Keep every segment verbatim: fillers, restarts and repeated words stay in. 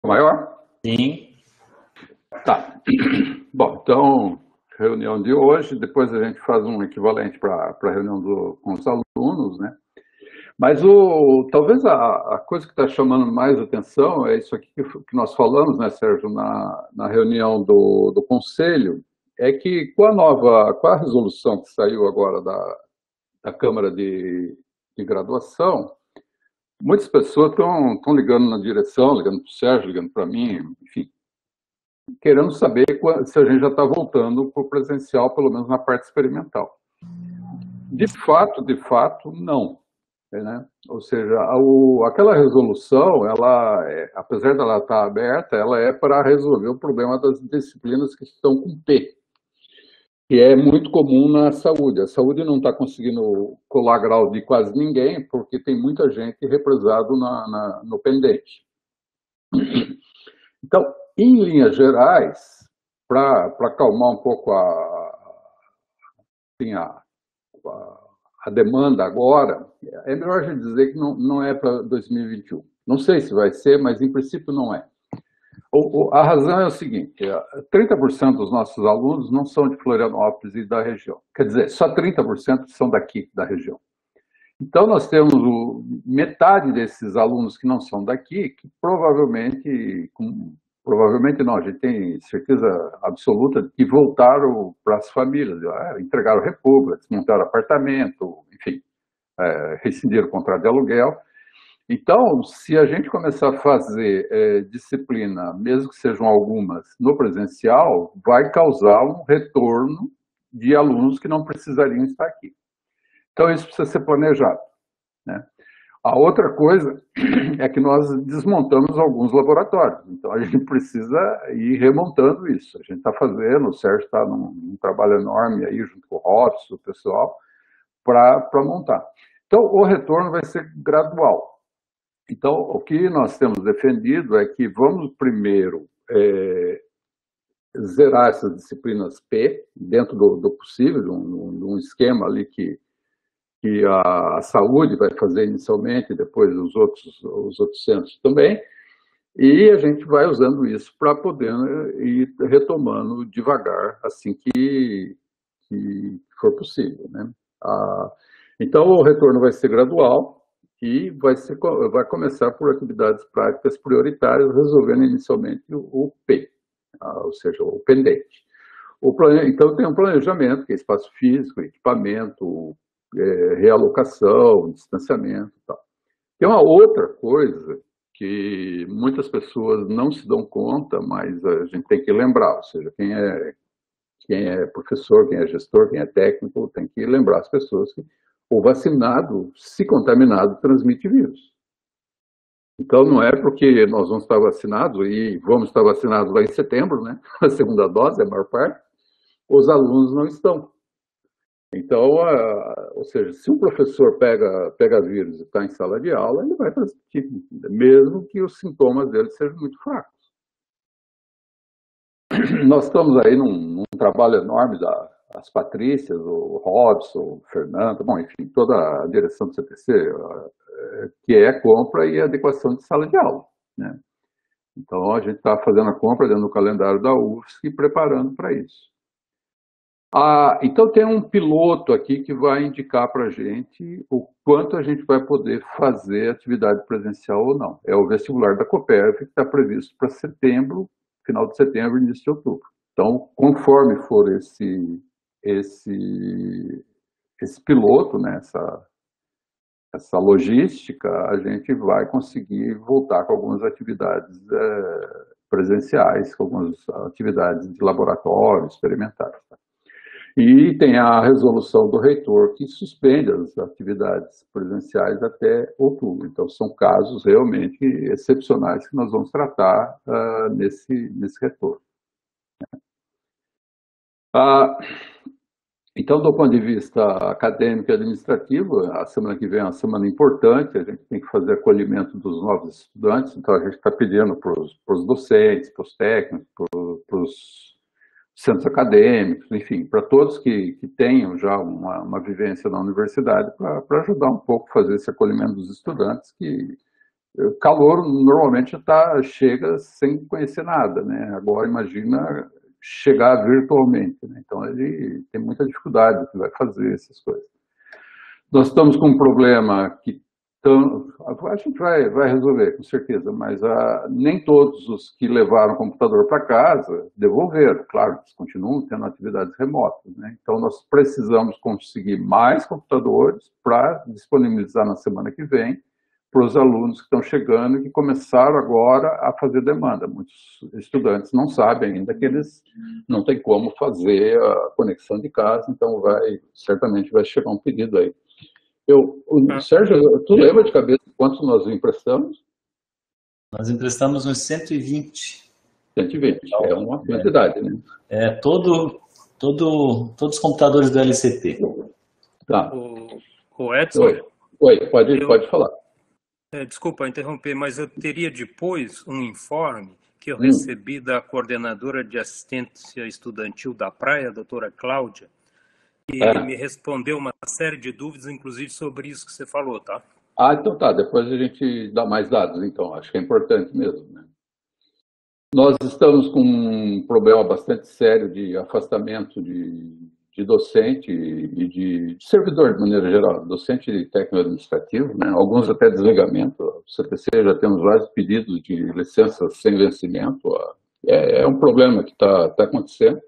Maior? Sim. Tá. Bom, então, reunião de hoje, depois a gente faz um equivalente para a reunião do, com os alunos, né? Mas o, talvez a, a coisa que está chamando mais atenção é isso aqui que, que nós falamos, né, Sérgio, na, na reunião do, do Conselho, é que com a nova, com a resolução que saiu agora da, da Câmara de, de Graduação, muitas pessoas estão ligando na direção, ligando para o Sérgio, ligando para mim, enfim, querendo saber se a gente já está voltando para o presencial, pelo menos na parte experimental. De fato, de fato, não. Né? Ou seja, a, aquela resolução, ela, é, apesar dela estar aberta, ela é para resolver o problema das disciplinas que estão com P, que é muito comum na saúde. A saúde não está conseguindo colar grau de quase ninguém, porque tem muita gente represado na, na, no pendente. Então, em linhas gerais, para acalmar um pouco a, assim, a, a, a demanda agora, é melhor a gente dizer que não, não é para dois mil e vinte e um. Não sei se vai ser, mas em princípio não é. O, o, a razão é o seguinte, trinta por cento dos nossos alunos não são de Florianópolis e da região. Quer dizer, só trinta por cento são daqui, da região. Então, nós temos o, metade desses alunos que não são daqui, que provavelmente, com, provavelmente não, a gente tem certeza absoluta de que voltaram para as famílias, entregaram república, desmontaram apartamento, enfim, é, rescindiram o contrato de aluguel. Então, se a gente começar a fazer é, disciplina, mesmo que sejam algumas, no presencial, vai causar um retorno de alunos que não precisariam estar aqui. Então, isso precisa ser planejado. Né? A outra coisa é que nós desmontamos alguns laboratórios. Então, a gente precisa ir remontando isso. A gente está fazendo, o Sérgio está num, num trabalho enorme aí, junto com o Robson, o pessoal, para montar. Então, o retorno vai ser gradual. Então, o que nós temos defendido é que vamos primeiro é, zerar essas disciplinas P, dentro do, do possível, de um, de um esquema ali que, que a, a saúde vai fazer inicialmente, depois os outros, os outros centros também, e a gente vai usando isso para poder ir retomando devagar, assim que, que for possível. Né? Ah, então, o retorno vai ser gradual, e vai, ser, vai começar por atividades práticas prioritárias, resolvendo inicialmente o, o P, ah, ou seja, o pendente. O plane... Então, tem um planejamento, que é espaço físico, equipamento, é, realocação, distanciamento e tal. Tem uma outra coisa que muitas pessoas não se dão conta, mas a gente tem que lembrar, ou seja, quem é, quem é professor, quem é gestor, quem é técnico, tem que lembrar as pessoas que o vacinado, se contaminado, transmite vírus. Então, não é porque nós vamos estar vacinados, e vamos estar vacinados lá em setembro, né? A segunda dose, a maior parte, os alunos não estão. Então, a, ou seja, se um professor pega, pega vírus e está em sala de aula, ele vai transmitir, mesmo que os sintomas dele sejam muito fracos. Nós estamos aí num, num trabalho enorme da, as Patrícias, o Robson, o Fernando, bom, enfim, toda a direção do C P C, que é a compra e a adequação de sala de aula. Né? Então, a gente está fazendo a compra dentro do calendário da U F S C e preparando para isso. Ah, então, tem um piloto aqui que vai indicar para a gente o quanto a gente vai poder fazer atividade presencial ou não. É o vestibular da Copérf, que está previsto para setembro, final de setembro, início de outubro. Então, conforme for esse, esse, esse piloto, né, essa, essa logística, a gente vai conseguir voltar com algumas atividades é, presenciais, com algumas atividades de laboratório, experimentais. Tá? E tem a resolução do reitor que suspende as atividades presenciais até outubro. Então, são casos realmente excepcionais que nós vamos tratar uh, nesse, nesse retorno. Ah, então, do ponto de vista acadêmico e administrativo, a semana que vem é uma semana importante, a gente tem que fazer acolhimento dos novos estudantes, então a gente está pedindo para os docentes, para os técnicos, para os centros acadêmicos, enfim, para todos que, que tenham já uma, uma vivência na universidade, para ajudar um pouco a fazer esse acolhimento dos estudantes, que Calor normalmente tá, chega sem conhecer nada, né? Agora imagina chegar virtualmente, né? Então ele tem muita dificuldade que vai fazer essas coisas. Nós estamos com um problema que tam, a gente vai, vai resolver, com certeza, mas ah, nem todos os que levaram o computador para casa devolveram. Claro, eles continuam tendo atividades remotas, né? Então nós precisamos conseguir mais computadores para disponibilizar na semana que vem para os alunos que estão chegando e que começaram agora a fazer demanda. Muitos estudantes não sabem ainda que eles não têm como fazer a conexão de casa, então vai, certamente vai chegar um pedido aí. Eu, o, Sérgio, tu lembra de cabeça quantos nós emprestamos? Nós emprestamos uns cento e vinte. cento e vinte, então, é uma quantidade, né? É, todo, todo, todos os computadores do L C P. Tá. O, o Edson? Oi, Oi pode, eu, pode falar. É, desculpa interromper, mas eu teria depois um informe que eu hum. recebi da coordenadora de assistência estudantil da praia, a doutora Cláudia, e é. me respondeu uma série de dúvidas, inclusive sobre isso que você falou, tá? Ah, então tá, depois a gente dá mais dados, então, acho que é importante mesmo, né? Nós estamos com um problema bastante sério de afastamento de, de docente e de, de servidor, de maneira geral, docente e técnico-administrativo, né? Alguns até desligamento. O C T C já temos vários pedidos de licenças sem vencimento. É, é um problema que está tá acontecendo.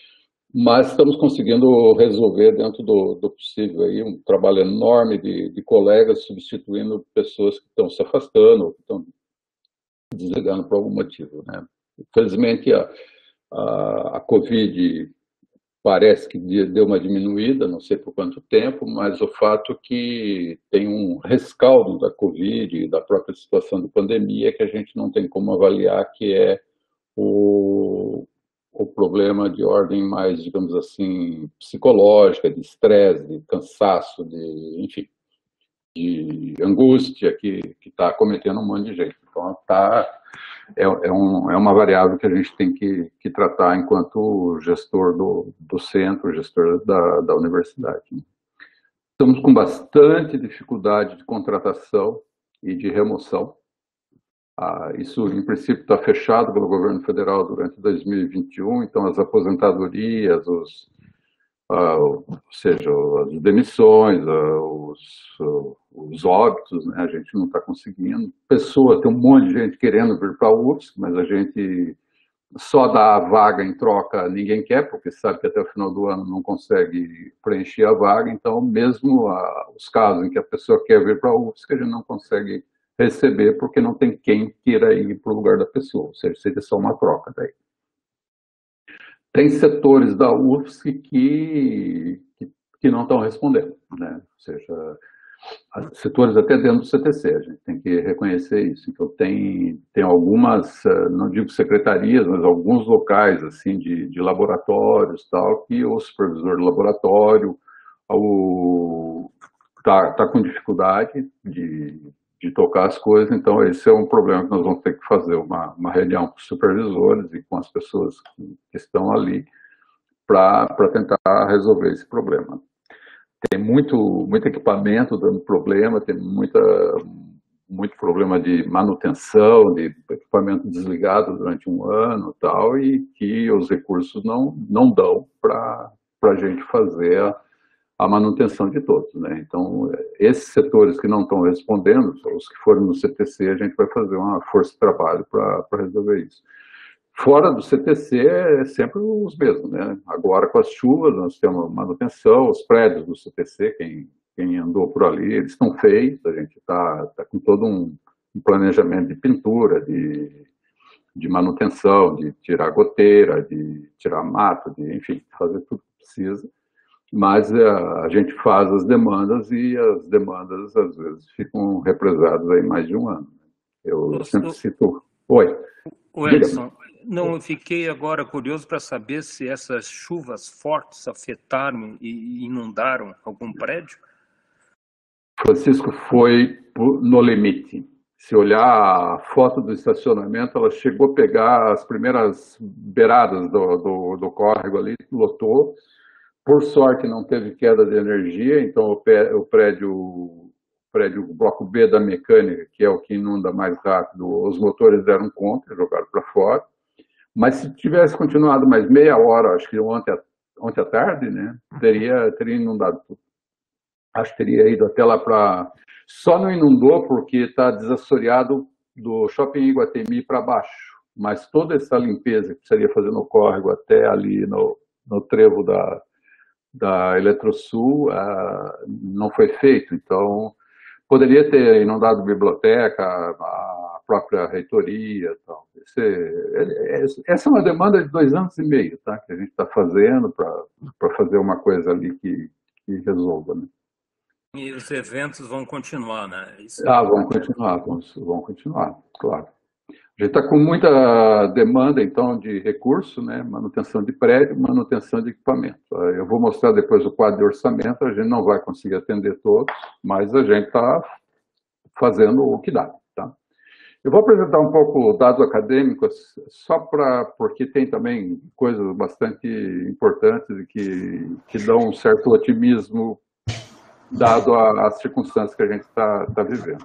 Mas estamos conseguindo resolver dentro do, do possível aí um trabalho enorme de, de colegas substituindo pessoas que estão se afastando ou que estão desligando por algum motivo, né? Infelizmente a, a, a Covid parece que deu uma diminuída, não sei por quanto tempo, mas o fato é que tem um rescaldo da Covid e da própria situação de pandemia que a gente não tem como avaliar, que é o o problema de ordem mais, digamos assim, psicológica, de estresse, de cansaço, de, enfim, de angústia que está cometendo um monte de gente. Então, tá, é, é, um, é uma variável que a gente tem que, que tratar enquanto gestor do, do centro, gestor da, da universidade. Estamos com bastante dificuldade de contratação e de remoção. Ah, isso, em princípio, está fechado pelo governo federal durante dois mil e vinte e um, então as aposentadorias, os, ah, ou seja, as demissões, ah, os, os óbitos, né, a gente não está conseguindo. Pessoa, tem um monte de gente querendo vir para a U F S C, mas a gente só dá a vaga em troca, ninguém quer, porque sabe que até o final do ano não consegue preencher a vaga, então mesmo ah, os casos em que a pessoa quer vir para a U F S C, a gente não consegue receber porque não tem quem queira ir para o lugar da pessoa, ou seja, seria só uma troca daí. Tem setores da U F S C que, que, que não estão respondendo, né? Ou seja, setores até dentro do C T C, a gente tem que reconhecer isso. Então tem, tem algumas, não digo secretarias, mas alguns locais assim, de, de laboratórios tal, que o supervisor do laboratório está tá com dificuldade de de tocar as coisas, então esse é um problema que nós vamos ter que fazer uma, uma reunião com os supervisores e com as pessoas que, que estão ali para tentar resolver esse problema. Tem muito, muito equipamento dando problema, tem muita, muito problema de manutenção, de equipamento desligado durante um ano e tal, e que os recursos não, não dão para a gente fazer a a manutenção de todos, né? Então, esses setores que não estão respondendo, os que forem no C T C, a gente vai fazer uma força de trabalho para resolver isso. Fora do C T C, é sempre os mesmos, né? Agora, com as chuvas, nós temos manutenção, os prédios do C T C, quem, quem andou por ali, eles estão feitos, a gente está tá com todo um, um planejamento de pintura, de, de manutenção, de tirar goteira, de tirar mato, de, enfim, fazer tudo que precisa. Mas a, a gente faz as demandas e as demandas, às vezes, ficam represadas aí mais de um ano. Eu o, sempre cito... Oi. O Edson, não, eu fiquei agora curioso para saber se essas chuvas fortes afetaram e inundaram algum prédio? Francisco, foi no limite. Se olhar a foto do estacionamento, ela chegou a pegar as primeiras beiradas do, do, do córrego ali, lotou. Por sorte, não teve queda de energia, então o prédio, o prédio, o bloco B da mecânica, que é o que inunda mais rápido, os motores deram conta, jogaram para fora. Mas se tivesse continuado mais meia hora, acho que ontem, ontem à tarde, né, teria, teria inundado tudo. Acho que teria ido até lá para... Só não inundou porque está desassoreado do Shopping Iguatemi para baixo. Mas toda essa limpeza que precisaria fazer no córrego até ali no, no trevo da, da Eletrosul uh, não foi feito. Então, poderia ter inundado a biblioteca, a própria reitoria. Tal. Esse, essa é uma demanda de dois anos e meio, tá? Que a gente está fazendo para fazer uma coisa ali que, que resolva. Né? E os eventos vão continuar, né? Isso ah, vão continuar, vão, vão continuar, claro. A gente está com muita demanda, então, de recurso, né? Manutenção de prédio, manutenção de equipamento. Eu vou mostrar depois o quadro de orçamento, a gente não vai conseguir atender todos, mas a gente está fazendo o que dá. Tá? Eu vou apresentar um pouco dados acadêmicos, só para porque tem também coisas bastante importantes e que, que dão um certo otimismo dado as circunstâncias que a gente está tá vivendo.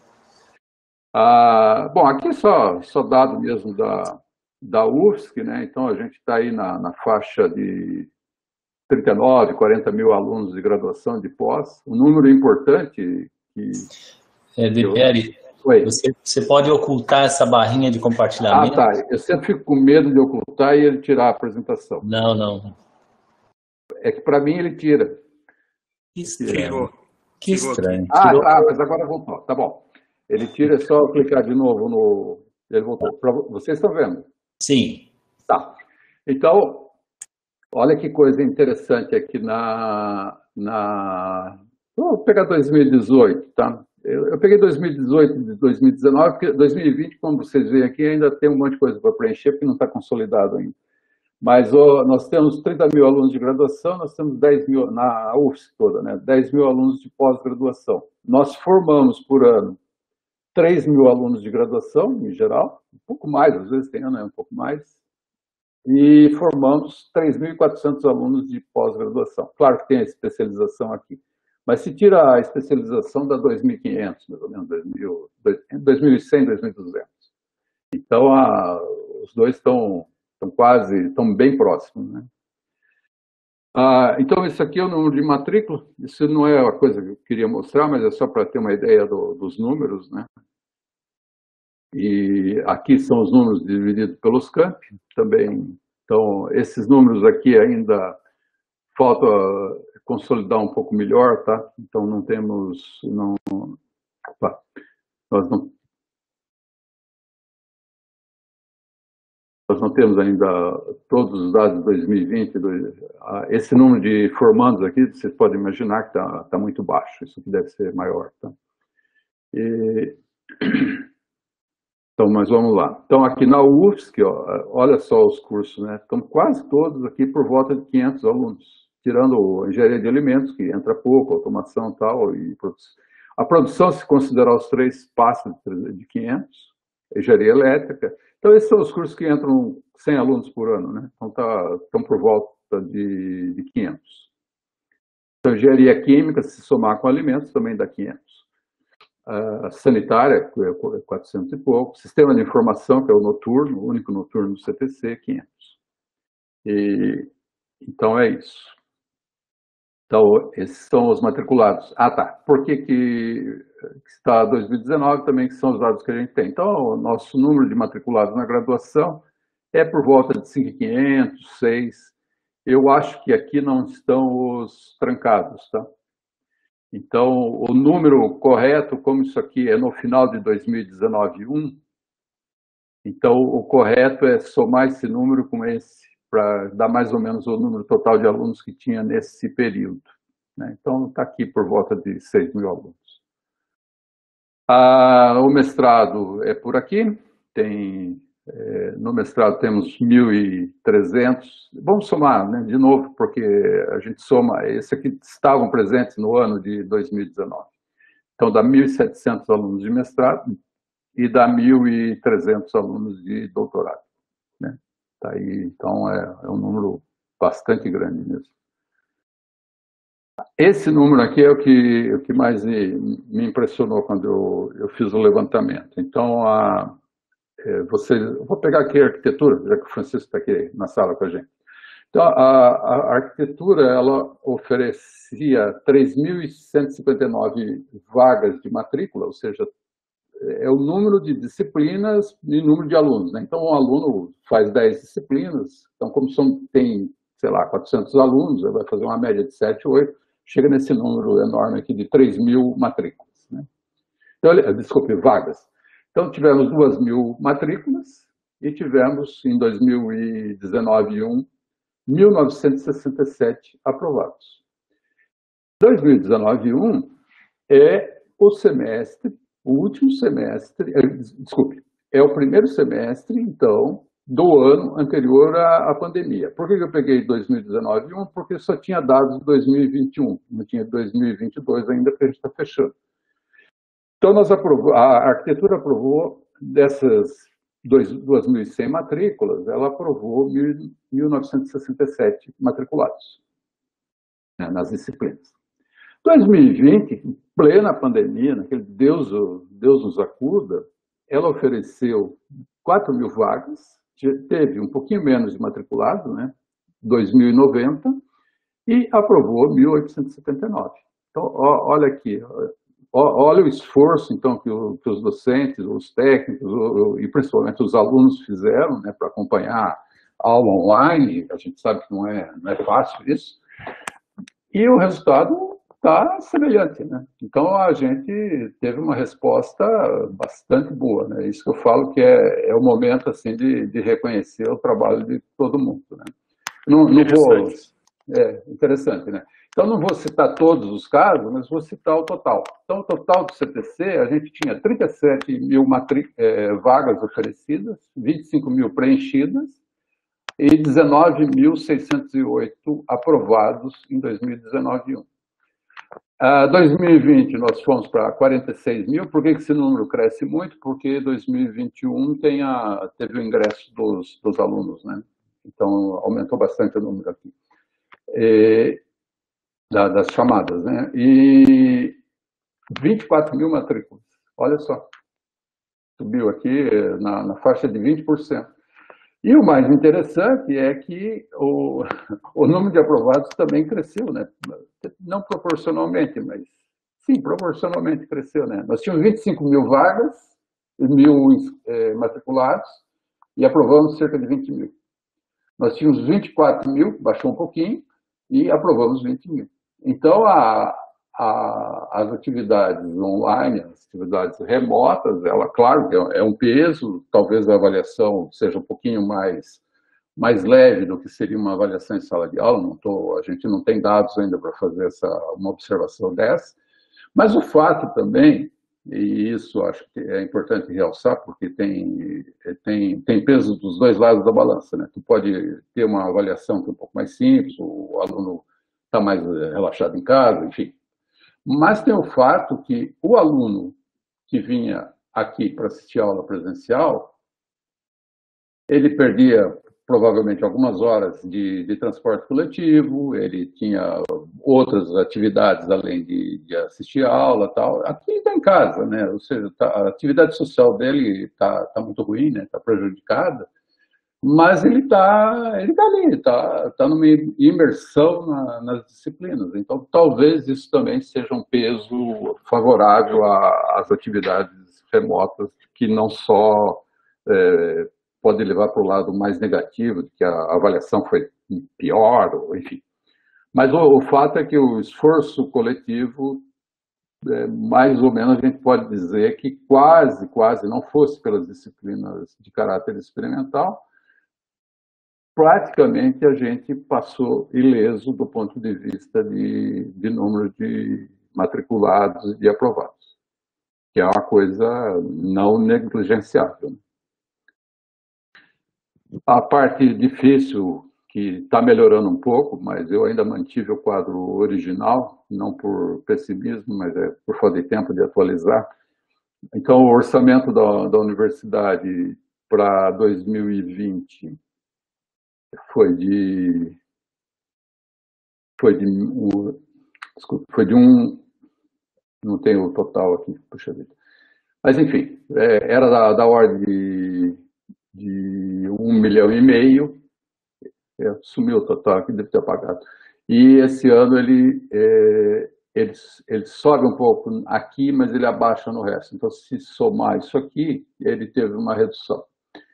Ah, bom, aqui só, só dado mesmo da, da U F S C, né? Então a gente está aí na, na faixa de trinta e nove, quarenta mil alunos de graduação de pós, um número importante que... É, Deperi, você, você pode ocultar essa barrinha de compartilhamento? Ah, tá, eu sempre fico com medo de ocultar e ele tirar a apresentação. Não, não. É que para mim ele tira. Que estranho. Que estranho. Ah, Tirou. Tá, mas agora voltou, tá bom. Ele tira, é só clicar de novo no... Ele voltou. Pra... Vocês estão vendo? Sim. Tá. Então, olha que coisa interessante aqui na... na... Vou pegar dois mil e dezoito, tá? Eu, eu peguei dois mil e dezoito e dois mil e dezenove, porque dois mil e vinte, como vocês veem aqui, ainda tem um monte de coisa para preencher, porque não está consolidado ainda. Mas oh, nós temos trinta mil alunos de graduação, nós temos dez mil, na U F S C toda, né? dez mil alunos de pós-graduação. Nós formamos por ano três mil alunos de graduação, em geral, um pouco mais, às vezes tem ano, é um pouco mais, e formamos três mil e quatrocentos alunos de pós-graduação. Claro que tem a especialização aqui, mas se tira a especialização, dá dois mil e quinhentos, mais ou menos, dois mil e cem, dois mil e duzentos. Então, a, os dois estão, estão quase, estão bem próximos, né? Ah, então, esse aqui é o número de matrícula. Isso não é a coisa que eu queria mostrar, mas é só para ter uma ideia do, dos números, né? E aqui são os números divididos pelos campi também. Então, esses números aqui ainda falta consolidar um pouco melhor, tá? Então, não temos... Não, tá, nós não... Nós não temos ainda todos os dados de dois mil e vinte. Esse número de formandos aqui, vocês podem imaginar que está tá muito baixo. Isso aqui deve ser maior. Tá? E... Então, mas vamos lá. Então, aqui na U F S C, ó, olha só os cursos, né? Estão quase todos aqui por volta de quinhentos alunos, tirando a engenharia de alimentos, que entra pouco, automação e tal. E a produção, se considerar os três, passa de quinhentos. Engenharia elétrica. Então, esses são os cursos que entram cem alunos por ano, né? Então, tá, estão por volta de, de quinhentos. Então, engenharia química, se somar com alimentos, também dá quinhentos. Uh, sanitária, quatrocentos e pouco. Sistema de informação, que é o noturno, o único noturno do C T C, quinhentos. E, então, é isso. Então, esses são os matriculados. Ah, tá. Por que que está dois mil e dezenove também, que são os dados que a gente tem? Então, o nosso número de matriculados na graduação é por volta de cinco mil e quinhentos, seis. Eu acho que aqui não estão os trancados, tá? Então, o número correto, como isso aqui é no final de dois mil e dezenove, um, então o correto é somar esse número com esse, para dar mais ou menos o número total de alunos que tinha nesse período. Né? Então, está aqui por volta de seis mil alunos. Ah, o mestrado é por aqui, tem, é, no mestrado temos mil e trezentos, vamos somar, né, de novo, porque a gente soma, esse aqui estavam presentes no ano de dois mil e dezenove. Então, dá mil e setecentos alunos de mestrado e dá mil e trezentos alunos de doutorado. Né? Tá aí, então, é, é um número bastante grande mesmo. esse número aqui é o que, o que mais me, me impressionou quando eu, eu fiz o levantamento. Então, a, é, você, eu vou pegar aqui a arquitetura, já que o Francisco está aqui na sala com a gente. Então, a, a arquitetura, ela oferecia três mil cento e cinquenta e nove vagas de matrícula, ou seja, é o número de disciplinas e número de alunos, né? Então, um aluno faz dez disciplinas, então, como são, tem, sei lá, quatrocentos alunos, ele vai fazer uma média de sete, oito, chega nesse número enorme aqui de três mil matrículas, né? Então, desculpe, vagas. Então, tivemos duas mil matrículas e tivemos, em dois mil e dezenove e um, mil novecentos e sessenta e sete aprovados. dois mil e dezenove e um é o semestre, o último semestre, desculpe, é o primeiro semestre, então, do ano anterior à, à pandemia. Por que eu peguei dois mil e dezenove e um? Porque só tinha dados de dois mil e vinte e um, não tinha dois mil e vinte e dois ainda, porque a gente está fechando. Então, nós aprovou, a arquitetura aprovou dessas duas mil e cem matrículas, ela aprovou mil novecentos e sessenta e sete matriculados, né, nas disciplinas. dois mil e vinte, em plena pandemia, naquele Deus, Deus nos acuda, ela ofereceu quatro mil vagas, teve um pouquinho menos de matriculados, né, dois mil e noventa, e aprovou mil oitocentos e setenta e nove. Então, ó, olha aqui, ó, olha o esforço, então, que, o, que os docentes, os técnicos, o, e principalmente os alunos fizeram, né, para acompanhar a aula online. A gente sabe que não é, não é fácil isso, e o resultado está semelhante, né? Então, a gente teve uma resposta bastante boa, né? Isso que eu falo que é, é o momento, assim, de, de reconhecer o trabalho de todo mundo, né? Não, não vou... É, interessante, né? Então, não vou citar todos os casos, mas vou citar o total. Então, o total do C T C, a gente tinha trinta e sete mil é, vagas oferecidas, vinte e cinco mil preenchidas e dezenove mil seiscentos e oito aprovados em dois mil e dezenove e um. Em dois mil e vinte, nós fomos para quarenta e seis mil. Por que esse número cresce muito? Porque dois mil e vinte e um tem a, teve o ingresso dos, dos alunos, né? Então, aumentou bastante o número aqui. E, da, das chamadas, né? E vinte e quatro mil matrículas. Olha só. Subiu aqui na, na faixa de vinte por cento. E o mais interessante é que o, o número de aprovados também cresceu, né? Não proporcionalmente, mas sim, proporcionalmente cresceu, né? Nós tínhamos vinte e cinco mil vagas, mil é, matriculados, e aprovamos cerca de vinte mil. Nós tínhamos vinte e quatro mil, baixou um pouquinho, e aprovamos vinte mil. Então, a, a, as atividades online, as atividades remotas, ela, claro, é um peso, talvez a avaliação seja um pouquinho mais, mais leve do que seria uma avaliação em sala de aula. Não tô, a gente não tem dados ainda para fazer essa, uma observação dessa, mas o fato também, e isso acho que é importante realçar, porque tem, tem, tem peso dos dois lados da balança, né? Tu pode ter uma avaliação que é um pouco mais simples, o aluno está mais relaxado em casa, enfim. Mas tem o fato que o aluno que vinha aqui para assistir a aula presencial, ele perdia provavelmente algumas horas de, de transporte coletivo, ele tinha outras atividades além de, de assistir a aula e tal. Aqui está em casa, né? Ou seja, tá, a atividade social dele está tá muito ruim, né? Está prejudicada, mas ele está ele tá ali, está tá numa imersão na, nas disciplinas. Então, talvez isso também seja um peso favorável às atividades remotas, que não só é, pode levar para o lado mais negativo, de que a avaliação foi pior, enfim. Mas o, o fato é que o esforço coletivo, é, mais ou menos a gente pode dizer que quase, quase, não fosse pelas disciplinas de caráter experimental, praticamente a gente passou ileso do ponto de vista de, de número de matriculados e aprovados, que é uma coisa não negligenciável. A parte difícil, que está melhorando um pouco, mas eu ainda mantive o quadro original, não por pessimismo, mas é por falta de tempo de atualizar. Então, o orçamento da, da universidade para dois mil e vinte foi de... Foi de desculpa, foi de um, não tenho o total aqui, puxa vida. Mas, enfim, é, era da, da ordem de, de um milhão e meio, é, sumiu o total aqui, deve ter apagado. E esse ano ele, é, ele, ele sobe um pouco aqui, mas ele abaixa no resto. Então, se somar isso aqui, ele teve uma redução.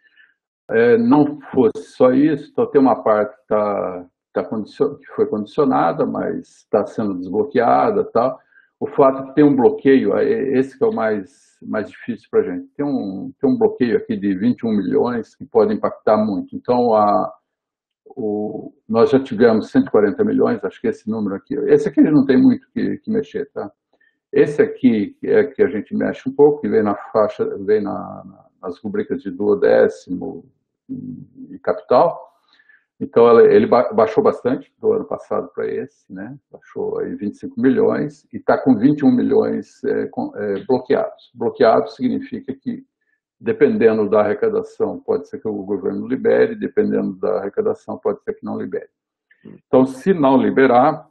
É, não fosse só isso, então tem uma parte que, tá, tá condicion, que foi condicionada, mas está sendo desbloqueada e tal. O fato de ter um bloqueio, esse que é o mais, mais difícil para a gente. Tem um, tem um bloqueio aqui de vinte e um milhões que pode impactar muito. Então, a, o, nós já tivemos cento e quarenta milhões, acho que esse número aqui. Esse aqui não tem muito que, que mexer, tá? Esse aqui é que a gente mexe um pouco, que vem na faixa, vem na, nas rubricas de duodécimo e capital. Então, ele baixou bastante do ano passado para esse, né? Baixou aí vinte e cinco milhões e está com vinte e um milhões é, com, é, bloqueados. Bloqueado significa que, dependendo da arrecadação, pode ser que o governo libere, dependendo da arrecadação, pode ser que não libere. Então, se não liberar,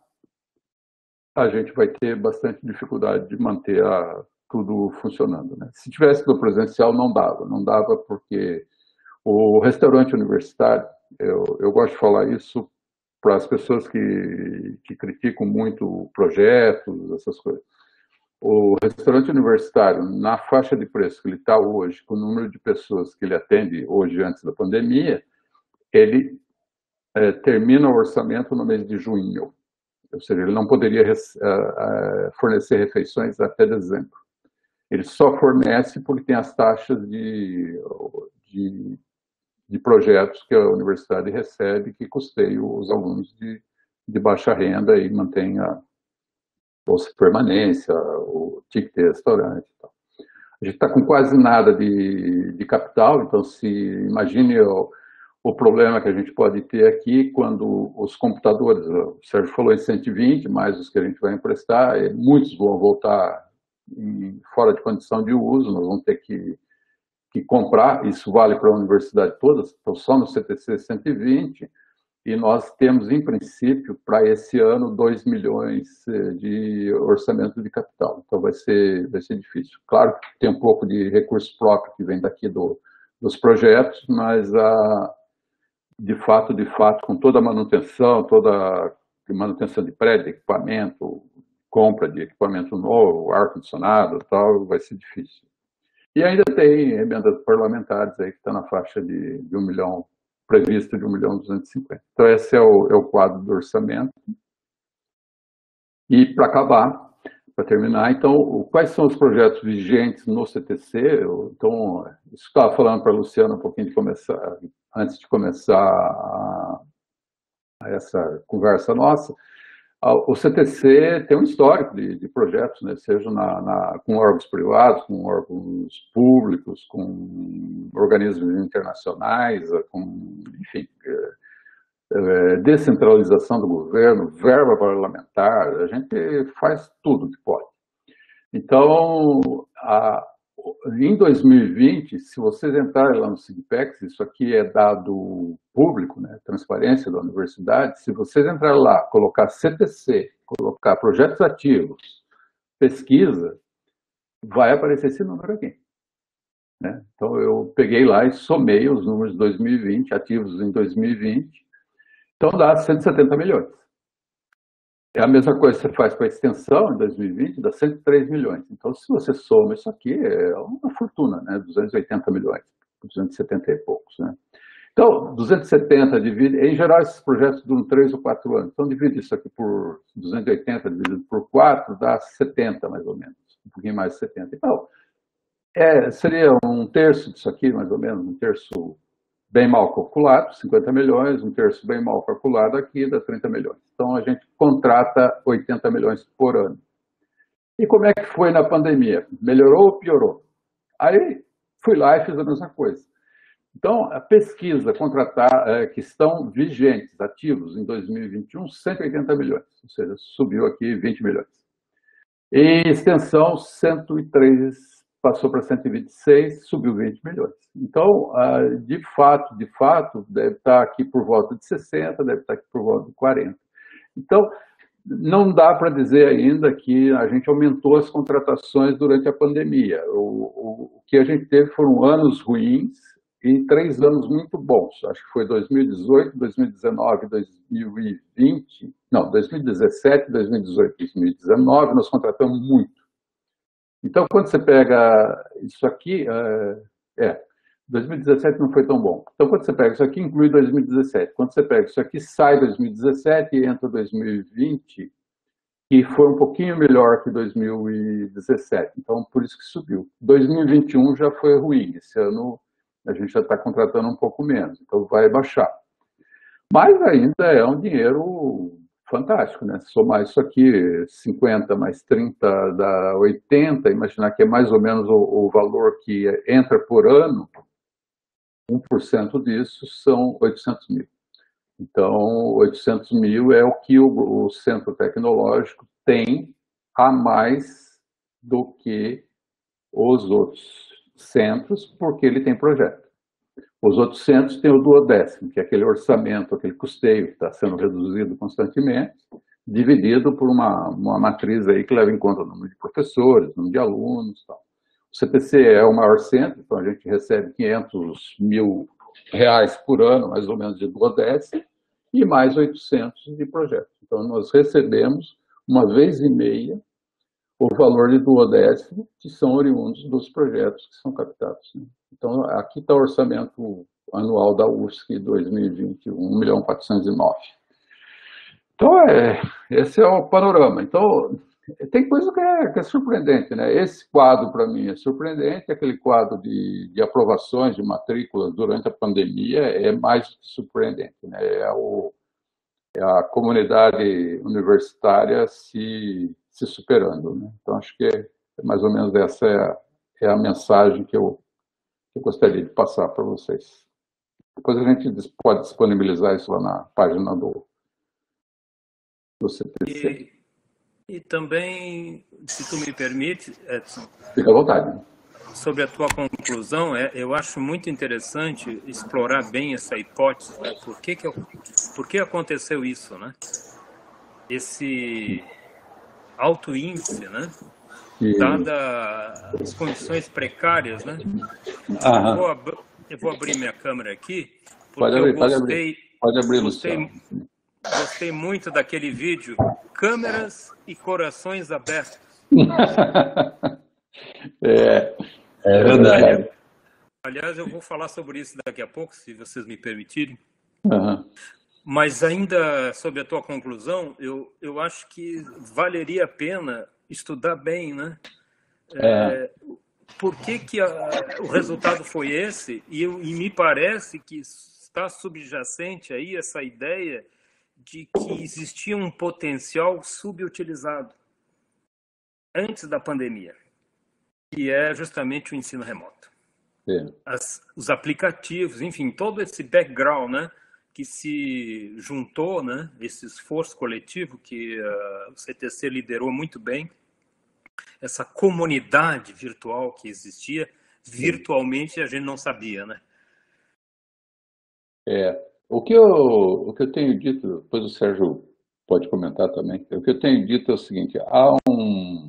a gente vai ter bastante dificuldade de manter a, tudo funcionando, né? Se tivesse do presencial, não dava. Não dava porque o restaurante universitário, Eu, eu gosto de falar isso para as pessoas que, que criticam muito projetos, essas coisas. O restaurante universitário, na faixa de preço que ele está hoje, com o número de pessoas que ele atende hoje, antes da pandemia, ele é, termina o orçamento no mês de junho. Ou seja, ele não poderia é, fornecer refeições até dezembro. Ele só fornece porque tem as taxas de... de de projetos que a universidade recebe, que custeia os alunos de, de baixa renda e mantém a bolsa de permanência, o ticket de restaurante e tal. A gente está com quase nada de, de capital, então se imagine o, o problema que a gente pode ter aqui quando os computadores, o Sérgio falou em cento e vinte, mais os que a gente vai emprestar, muitos vão voltar em, fora de condição de uso, nós vamos ter que que comprar, isso vale para a universidade toda, então só no C T C cento e vinte, e nós temos, em princípio, para esse ano, dois milhões de orçamento de capital, então vai ser, vai ser difícil. Claro que tem um pouco de recurso próprio que vem daqui do, dos projetos, mas, a, de fato, de fato, com toda a manutenção, toda a manutenção de prédio, equipamento, compra de equipamento novo, ar-condicionado e tal, vai ser difícil. E ainda tem emendas parlamentares aí que está na faixa de, de um milhão, previsto de um milhão duzentos e cinquenta. Então esse é o, é o quadro do orçamento. E para acabar, para terminar, então, quais são os projetos vigentes no C T C? Eu, então, isso estava falando para a Luciana um pouquinho de começar, antes de começar a, a essa conversa nossa. O C T C tem um histórico de, de projetos, né, seja na, na, com órgãos privados, com órgãos públicos, com organismos internacionais, com, enfim, é, descentralização do governo, verba parlamentar, a gente faz tudo que pode. Então, a, em dois mil e vinte, se vocês entrarem lá no SIGPEX, isso aqui é dado público, né, transparência da universidade, se vocês entrarem lá, colocar C T C, colocar projetos ativos, pesquisa, vai aparecer esse número aqui. Né? Então, eu peguei lá e somei os números de dois mil e vinte, ativos em dois mil e vinte, então dá cento e setenta milhões. É a mesma coisa que você faz para a extensão, em dois mil e vinte, dá cento e três milhões. Então, se você soma isso aqui, é uma fortuna, né? duzentos e oitenta milhões, duzentos e setenta e poucos. Né? Então, duzentos e setenta divide... Em geral, esses projetos duram três ou quatro anos. Então, divide isso aqui por duzentos e oitenta dividido por quatro, dá setenta, mais ou menos. Um pouquinho mais de setenta. Então, é, seria um terço disso aqui, mais ou menos, um terço bem mal calculado, cinquenta milhões, um terço bem mal calculado aqui, dá trinta milhões. Então, a gente contrata oitenta milhões por ano. E como é que foi na pandemia? Melhorou ou piorou? Aí, fui lá e fiz a mesma coisa. Então, a pesquisa, contratar, é, que estão vigentes, ativos, em dois mil e vinte e um, cento e oitenta milhões, ou seja, subiu aqui vinte milhões. E extensão, cento e três, passou para cento e vinte e seis, subiu vinte milhões. Então, de fato, de fato, deve estar aqui por volta de sessenta, deve estar aqui por volta de quarenta. Então, não dá para dizer ainda que a gente aumentou as contratações durante a pandemia. O, o, o que a gente teve foram anos ruins e três anos muito bons. Acho que foi dois mil e dezoito, dois mil e dezenove, dois mil e vinte, não, dois mil e dezessete, dois mil e dezoito, dois mil e dezenove, nós contratamos muito. Então, quando você pega isso aqui, é, dois mil e dezessete não foi tão bom. Então, quando você pega isso aqui, inclui dois mil e dezessete. Quando você pega isso aqui, sai dois mil e dezessete e entra dois mil e vinte, que foi um pouquinho melhor que dois mil e dezessete. Então, por isso que subiu. dois mil e vinte e um já foi ruim. Esse ano a gente já está contratando um pouco menos, então vai baixar. Mas ainda é um dinheiro fantástico, né? Se somar isso aqui, cinquenta mais trinta dá oitenta, imaginar que é mais ou menos o, o valor que entra por ano, um por cento disso são oitocentos mil. Então, oitocentos mil é o que o, o centro tecnológico tem a mais do que os outros centros, porque ele tem projeto. Os outros centros têm o duodécimo, que é aquele orçamento, aquele custeio que está sendo reduzido constantemente, dividido por uma, uma matriz aí que leva em conta o número de professores, o número de alunos e tal. O C P C é o maior centro, então a gente recebe quinhentos mil reais por ano, mais ou menos, de duodécimo, e mais oitocentos de projeto. Então, nós recebemos, uma vez e meia, o valor de duodécimo, que são oriundos dos projetos que são captados. Então, aqui está o orçamento anual da U F S C dois mil e vinte, um milhão quatrocentos e nove. Então, é, esse é o panorama. Então, tem coisa que é, que é surpreendente, né? Esse quadro, para mim, é surpreendente. Aquele quadro de, de aprovações de matrículas durante a pandemia é mais do que surpreendente, né? É, o, é a comunidade universitária se, se superando, né? Então, acho que é, é mais ou menos essa é a, é a mensagem que eu, que eu gostaria de passar para vocês. Depois a gente pode disponibilizar isso lá na página do, do C P C. E... E também, se tu me permite, Edson, fica à vontade. Sobre a tua conclusão, é, eu acho muito interessante explorar bem essa hipótese, né? Por que que, por que aconteceu isso, né? Esse alto índice, né? E... Dadas as condições precárias, né? Aham. Eu, vou ab eu vou abrir minha câmera aqui, porque pode abrir, eu gostei, pode abrir, pode abrir gostei, gostei muito daquele vídeo, Câmeras e Corações Abertos. é, é verdade. Aliás, eu vou falar sobre isso daqui a pouco, se vocês me permitirem. Uhum. Mas ainda sobre a tua conclusão, eu, eu acho que valeria a pena estudar bem, né? É. É, por que que a, o resultado foi esse? E, eu, e me parece que está subjacente aí essa ideia de que existia um potencial subutilizado antes da pandemia, que é justamente o ensino remoto. É. As, os aplicativos, enfim, todo esse background, né, que se juntou, né, esse esforço coletivo que uh, o C T C liderou muito bem, essa comunidade virtual que existia, virtualmente a gente não sabia, né? É. O que, eu, o que eu tenho dito, depois o Sérgio pode comentar também, o que eu tenho dito é o seguinte, há, um,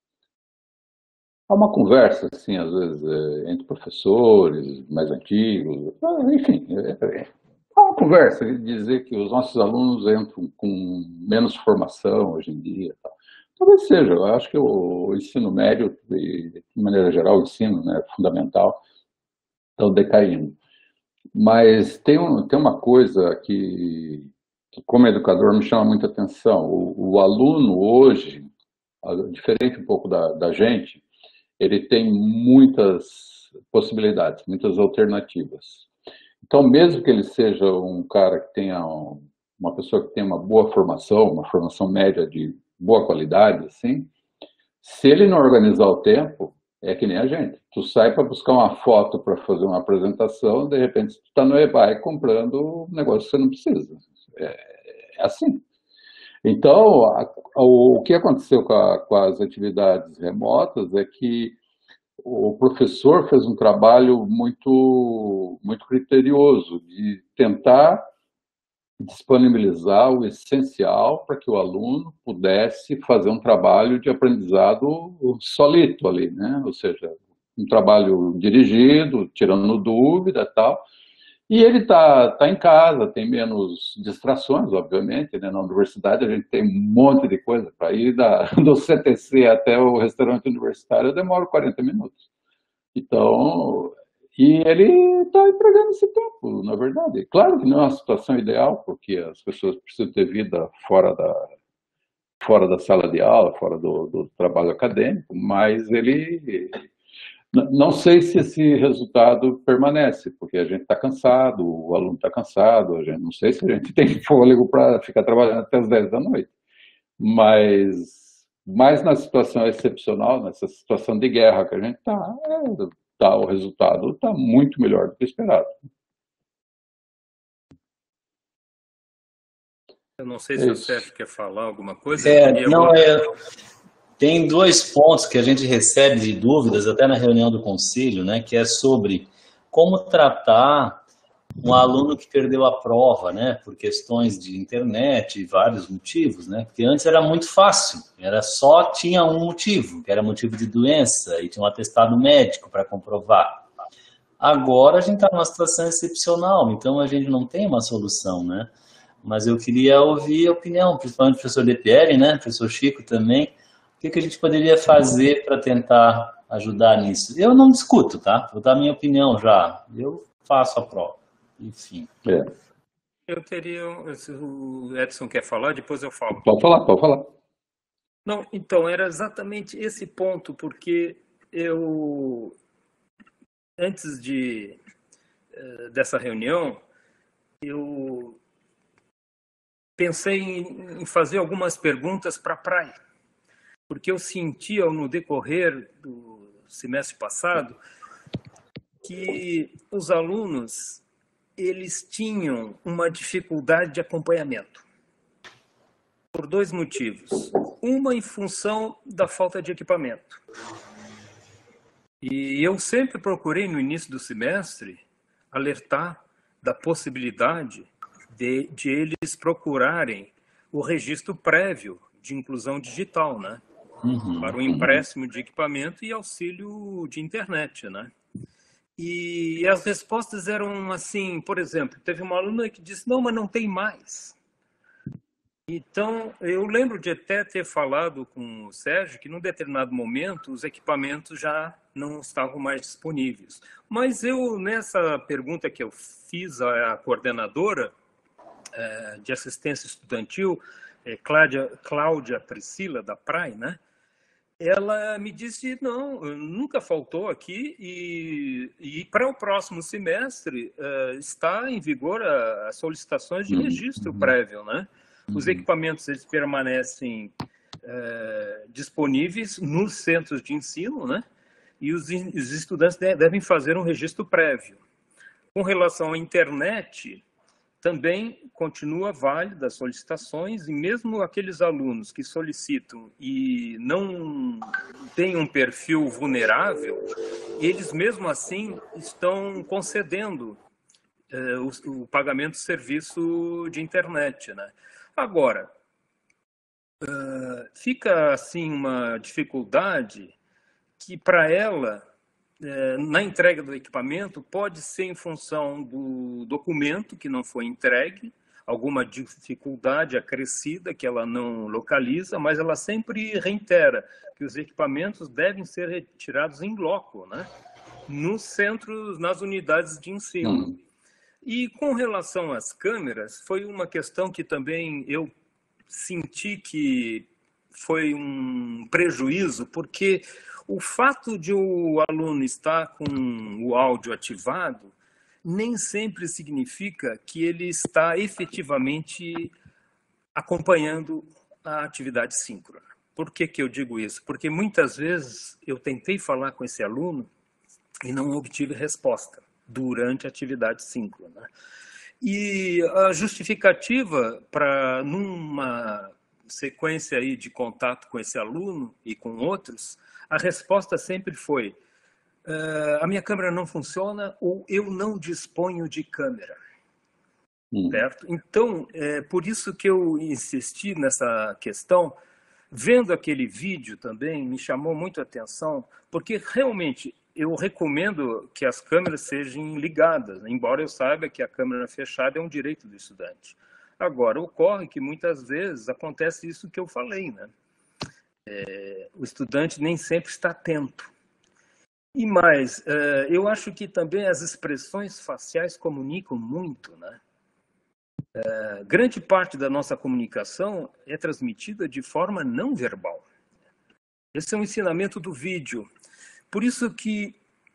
há uma conversa, assim, às vezes, é, entre professores mais antigos, enfim, é, é, há uma conversa de dizer que os nossos alunos entram com menos formação hoje em dia. Tal. Talvez seja, eu acho que o, o ensino médio, de, de maneira geral, o ensino, né, fundamental, estão decaindo. Mas tem, um, tem uma coisa que, que, como educador, me chama muita atenção. O, o aluno hoje, diferente um pouco da, da gente, ele tem muitas possibilidades, muitas alternativas. Então, mesmo que ele seja um cara que tenha, um, uma pessoa que tenha uma boa formação, uma formação média de boa qualidade, assim, se ele não organizar o tempo, é que nem a gente. Tu sai para buscar uma foto para fazer uma apresentação, de repente tu está no eBay comprando um negócio que você não precisa. É, é assim. Então, a, a, o que aconteceu com, a, com as atividades remotas é que o professor fez um trabalho muito, muito criterioso de tentar disponibilizar o essencial para que o aluno pudesse fazer um trabalho de aprendizado solito ali, né? Ou seja, um trabalho dirigido, tirando dúvida e tal. E ele está tá em casa, tem menos distrações, obviamente, né? Na universidade a gente tem um monte de coisa para ir, da, do C T C até o restaurante universitário, demora quarenta minutos. Então, e ele está empregando esse tempo, na verdade. Claro que não é uma situação ideal, porque as pessoas precisam ter vida fora da, fora da sala de aula, fora do, do trabalho acadêmico, mas ele... Não sei se esse resultado permanece, porque a gente está cansado, o aluno está cansado, a gente, não sei se a gente tem fôlego para ficar trabalhando até as dez da noite, mas, mas na situação excepcional, nessa situação de guerra que a gente está, é, tá, o resultado está muito melhor do que esperado. Eu não sei se é o Sérgio quer falar alguma coisa. É, não, é, tem dois pontos que a gente recebe de dúvidas, até na reunião do conselho, né, que é sobre como tratar um aluno que perdeu a prova, né, por questões de internet e vários motivos, né, porque antes era muito fácil, era só tinha um motivo, que era motivo de doença, e tinha um atestado médico para comprovar. Agora a gente está numa situação excepcional, então a gente não tem uma solução, né, mas eu queria ouvir a opinião, principalmente do professor De Pieri, né, professor Chico também, o que, que a gente poderia fazer para tentar ajudar nisso? Eu não discuto, tá? Vou dar a minha opinião já. Eu faço a prova. Enfim. É. Eu teria... Se o Edson quer falar, depois eu falo. Pode falar, pode falar. Não, então, era exatamente esse ponto, porque eu... Antes de, dessa reunião, eu pensei em fazer algumas perguntas para a praia. Porque eu sentia no decorrer do semestre passado que os alunos eles tinham uma dificuldade de acompanhamento por dois motivos. Uma em função da falta de equipamento. E eu sempre procurei no início do semestre alertar da possibilidade de, de eles procurarem o registro prévio de inclusão digital, né? Uhum, para o empréstimo de equipamento e auxílio de internet, né? E as respostas eram assim, por exemplo, teve uma aluna que disse, não, mas não tem mais. Então, eu lembro de até ter falado com o Sérgio que, num determinado momento, os equipamentos já não estavam mais disponíveis. Mas eu, nessa pergunta que eu fiz à coordenadora é, de assistência estudantil, é, Cláudia, Cláudia Priscila, da P R A I, né? Ela me disse, não, nunca faltou aqui e, e para o próximo semestre uh, está em vigor as solicitações de registro uhum. prévio, né? Uhum. Os equipamentos eles permanecem uh, disponíveis nos centros de ensino, né? E os, os estudantes devem fazer um registro prévio. Com relação à internet, também continua válida as solicitações e mesmo aqueles alunos que solicitam e não têm um perfil vulnerável, eles mesmo assim estão concedendo eh, o, o pagamento do serviço de internet, né? Agora, uh, fica assim uma dificuldade que para ela na entrega do equipamento pode ser em função do documento que não foi entregue, alguma dificuldade acrescida que ela não localiza, mas ela sempre reitera que os equipamentos devem ser retirados em loco, né? Nos centros, nas unidades de ensino. Uhum. E com relação às câmeras, foi uma questão que também eu senti que foi um prejuízo, porque o fato de o aluno estar com o áudio ativado nem sempre significa que ele está efetivamente acompanhando a atividade síncrona. Por que que eu digo isso? Porque muitas vezes eu tentei falar com esse aluno e não obtive resposta durante a atividade síncrona. E a justificativa para, numa sequência aí de contato com esse aluno e com outros, a resposta sempre foi, uh, a minha câmera não funciona ou eu não disponho de câmera. hum. certo? Então, é por isso que eu insisti nessa questão. Vendo aquele vídeo também, me chamou muito a atenção, porque realmente eu recomendo que as câmeras sejam ligadas, embora eu saiba que a câmera fechada é um direito do estudante. Agora, ocorre que muitas vezes acontece isso que eu falei, né? É, o estudante nem sempre está atento. E mais, é, eu acho que também as expressões faciais comunicam muito, né? Uh, grande parte da nossa comunicação é transmitida de forma não verbal. Esse é um ensinamento do vídeo. Por isso que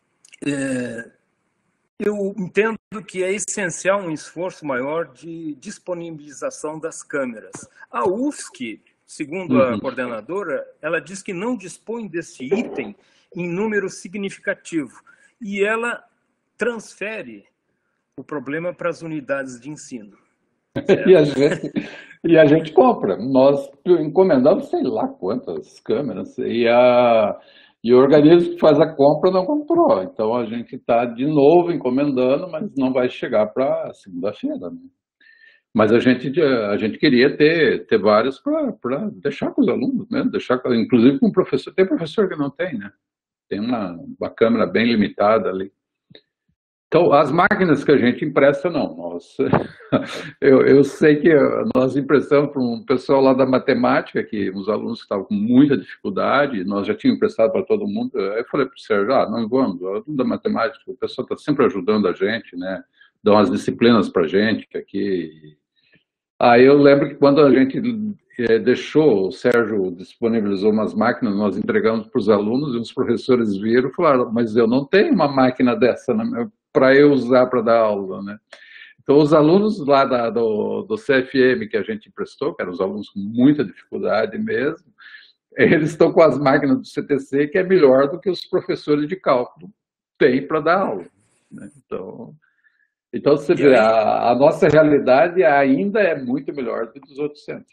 é, eu entendo que é essencial um esforço maior de disponibilização das câmeras. A U F S C, segundo a coordenadora, ela diz que não dispõe desse item em número significativo. E ela transfere o problema para as unidades de ensino. E a, gente, e a gente compra. Nós encomendamos sei lá quantas câmeras e, a, e o organismo que faz a compra não comprou. Então a gente está de novo encomendando, mas não vai chegar para segunda-feira. Né? Mas a gente, a gente queria ter, ter vários para deixar com os alunos, né? Deixar, inclusive com o professor. Tem professor que não tem, né? Tem uma, uma câmera bem limitada ali. Então, as máquinas que a gente empresta, não. Nós, eu, eu sei que nós emprestamos para um pessoal lá da matemática, que os alunos que estavam com muita dificuldade, nós já tínhamos emprestado para todo mundo. Eu falei para o Sérgio, ah, não vamos, o aluno da matemática, o pessoal está sempre ajudando a gente, né? Dão umas disciplinas para a gente aqui. Aí eu lembro que quando a gente deixou, o Sérgio disponibilizou umas máquinas, nós entregamos para os alunos e os professores viram e falaram, mas eu não tenho uma máquina dessa para eu usar para dar aula, né? Então os alunos lá da, do, do C F M que a gente emprestou, que eram os alunos com muita dificuldade mesmo, eles estão com as máquinas do C T C que é melhor do que os professores de cálculo têm para dar aula, né? Então... Então, você vê, a, a nossa realidade ainda é muito melhor do que dos outros centros.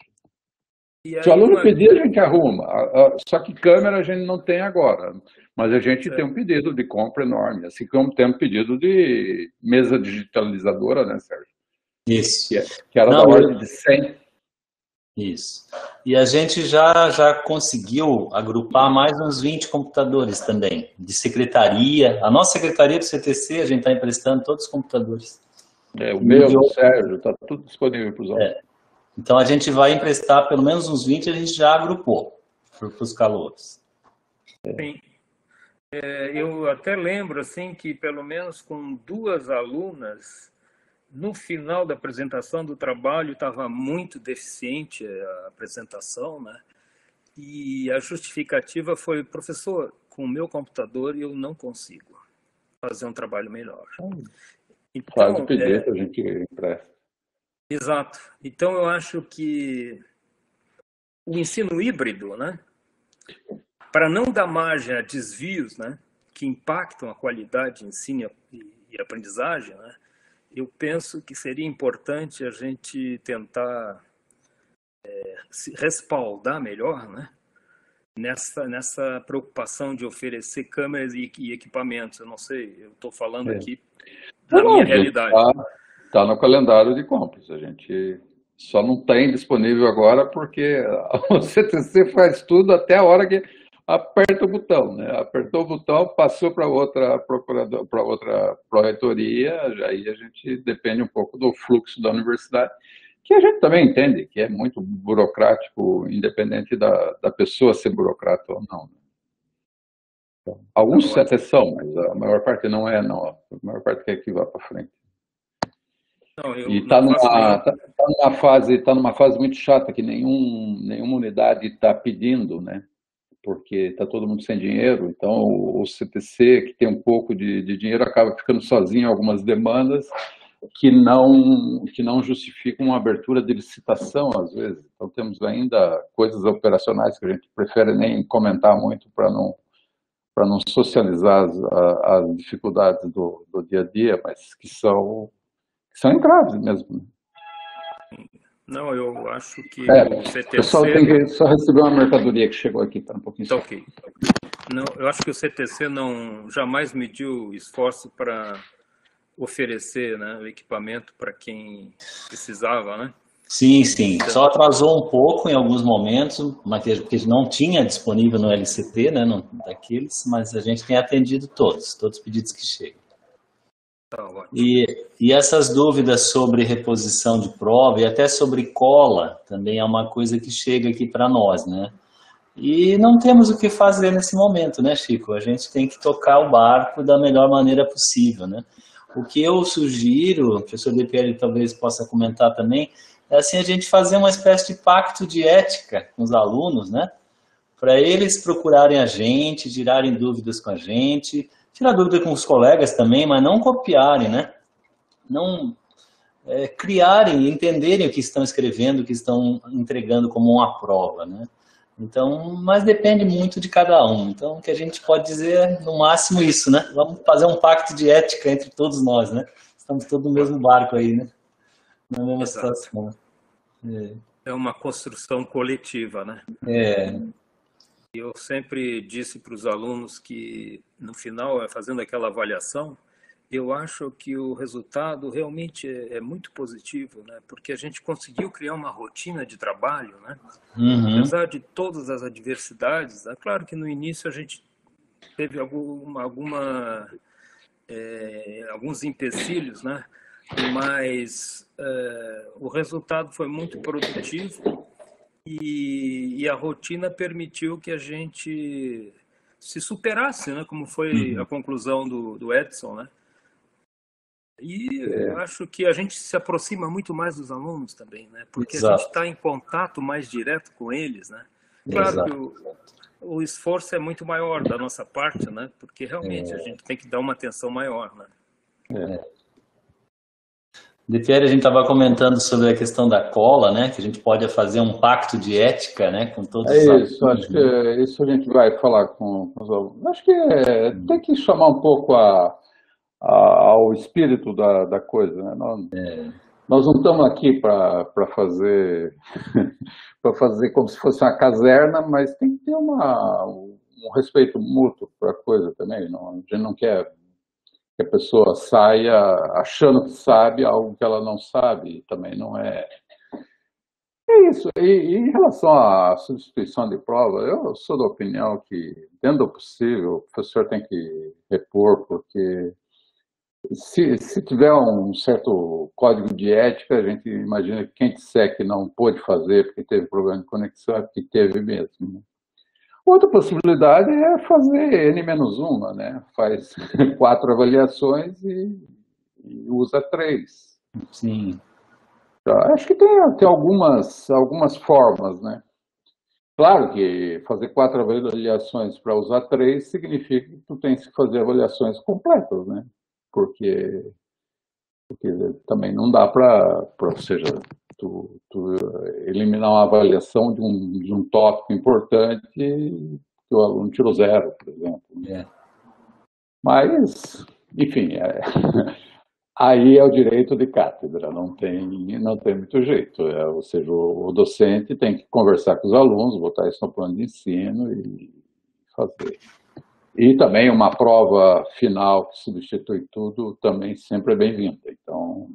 Se o aluno pedir, a gente arruma. Só que câmera a gente não tem agora. Mas a gente é. tem um pedido de compra enorme. Assim como tem um pedido de mesa digitalizadora, né, Sérgio? Isso. Que, que era não, da ordem de cem. Isso. E a gente já, já conseguiu agrupar mais uns vinte computadores também, de secretaria. A nossa secretaria do C T C, a gente está emprestando todos os computadores. É, o meu, o Sérgio, está tudo disponível para os alunos. É. Então a gente vai emprestar pelo menos uns vinte, a gente já agrupou para os calouros. Sim. É, eu até lembro assim, que pelo menos com duas alunas, no final da apresentação do trabalho, estava muito deficiente a apresentação, né? E a justificativa foi, professor, com o meu computador eu não consigo fazer um trabalho melhor. Então, faz o pedido, é, a gente empresta. Exato. Então, eu acho que o ensino híbrido, né? Para não dar margem a desvios, né? Que impactam a qualidade de ensino e aprendizagem, né? Eu penso que seria importante a gente tentar é, se respaldar melhor, né? Nessa, nessa preocupação de oferecer câmeras e, e equipamentos. Eu não sei, eu estou falando é. aqui da não, minha realidade. Está tá no calendário de compras. A gente só não tem disponível agora porque o C T C faz tudo até a hora que aperta o botão, né? Apertou o botão, passou para outra procurador, para outra pró-reitoria, aí a gente depende um pouco do fluxo da universidade, que a gente também entende que é muito burocrático, independente da, da pessoa ser burocrata ou não. Então, alguns até são, mas a maior parte não é, não. A maior parte quer que vá para frente. Não, eu e está numa, tá, tá numa fase, tá numa fase muito chata que nenhum, nenhuma unidade está pedindo, né? Porque está todo mundo sem dinheiro, então o C T C, que tem um pouco de, de dinheiro, acaba ficando sozinho em algumas demandas que não, que não justificam uma abertura de licitação, às vezes. Então temos ainda coisas operacionais que a gente prefere nem comentar muito para não, para não socializar as, as dificuldades do, do dia a dia, mas que são, que são entraves mesmo. Não, eu acho que é, o C T C... O pessoal tem que só receber uma mercadoria que chegou aqui, para um pouquinho. Tá ok. Não, eu acho que o C T C não, jamais mediu esforço para oferecer, né, o equipamento para quem precisava, né? Sim, sim. Só atrasou um pouco em alguns momentos, mas porque não tinha disponível no L C P, né, no, daqueles, mas a gente tem atendido todos, todos os pedidos que chegam. Tá ótimo. E, e essas dúvidas sobre reposição de prova e até sobre cola também é uma coisa que chega aqui para nós, né? E não temos o que fazer nesse momento, né, Chico? A gente tem que tocar o barco da melhor maneira possível, né? O que eu sugiro, o professor De Pieri talvez possa comentar também, é assim a gente fazer uma espécie de pacto de ética com os alunos, né? Para eles procurarem a gente, tirarem dúvidas com a gente, tirar dúvida com os colegas também, mas não copiarem, né? Não é, criarem, entenderem o que estão escrevendo, o que estão entregando como uma prova, né? Então, mas depende muito de cada um. Então, o que a gente pode dizer é, no máximo, isso, né? Vamos fazer um pacto de ética entre todos nós, né? Estamos todos no mesmo barco aí, né? Na mesma Exato. situação. É. É uma construção coletiva, né? É. Eu sempre disse para os alunos que, no final, fazendo aquela avaliação, eu acho que o resultado realmente é, é muito positivo, né? Porque a gente conseguiu criar uma rotina de trabalho, né? Uhum. Apesar de todas as adversidades, é claro que no início a gente teve alguma, alguma é, alguns empecilhos, né? Mas é, o resultado foi muito produtivo e, e a rotina permitiu que a gente se superasse, né? Como foi a conclusão do, do Edson, né? E É. eu acho que a gente se aproxima muito mais dos alunos também, né? Porque Exato. a gente está em contato mais direto com eles, né? Claro Exato. que o, o esforço é muito maior da nossa parte, né? Porque realmente É. a gente tem que dar uma atenção maior, né? É. De Pieri, a gente estava comentando sobre a questão da cola, né? Que a gente pode fazer um pacto de ética, né? Com todos É os alunos. isso, acho que é, isso a gente vai falar com, com os alunos. Acho que é, tem que chamar um pouco a, a- ao espírito da, da coisa, né? Nós, nós não estamos aqui para fazer para fazer como se fosse uma caserna, mas tem que ter uma, um respeito mútuo para a coisa também. Não, a gente não quer que a pessoa saia achando que sabe algo que ela não sabe, também não é. É isso. E, e em relação à substituição de prova, eu sou da opinião que, dentro do possível, o professor tem que repor, porque se, se tiver um certo código de ética, a gente imagina que quem disser que não pôde fazer porque teve problema de conexão, é porque teve mesmo, né? Outra possibilidade é fazer N menos uma, né? Faz quatro avaliações e, e usa três. Sim. Tá? Acho que tem, tem algumas, algumas formas, né? Claro que fazer quatro avaliações para usar três significa que tu tens que fazer avaliações completas, né? Porque, porque também não dá para, ou seja, tu, tu eliminar uma avaliação de um, de um tópico importante que o aluno tirou zero, por exemplo. É. Mas, enfim, é, aí é o direito de cátedra, não tem, não tem muito jeito. É, ou seja, o, o docente tem que conversar com os alunos, botar isso no plano de ensino e fazer. E também uma prova final que substitui tudo também sempre é bem-vinda. Então,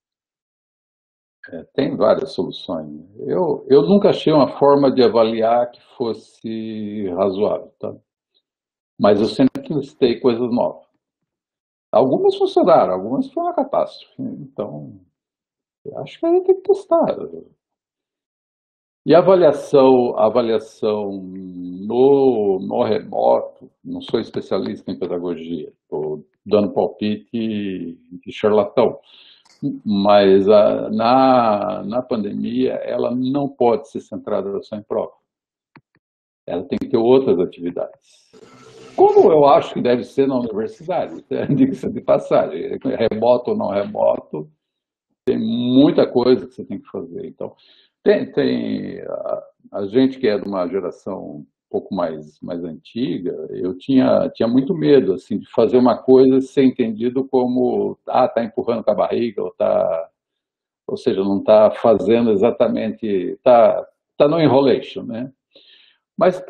é, tem várias soluções. Eu, eu nunca achei uma forma de avaliar que fosse razoável, tá? Mas eu sempre testei coisas novas. Algumas funcionaram, algumas foram uma catástrofe. Então, eu acho que a gente tem que testar. E a avaliação, a avaliação no, no remoto, não sou especialista em pedagogia, estou dando palpite de charlatão, mas a, na, na pandemia ela não pode ser centrada só em prova. Ela tem que ter outras atividades. Como eu acho que deve ser na universidade, diga-se de passagem, remoto ou não remoto, tem muita coisa que você tem que fazer. Então, tem, tem a, a gente que é de uma geração um pouco mais, mais antiga, eu tinha, tinha muito medo assim, de fazer uma coisa ser entendido como, ah, está empurrando com a barriga, ou, tá, ou seja, não está fazendo exatamente, está tá no enrolation, né? Mas, pô,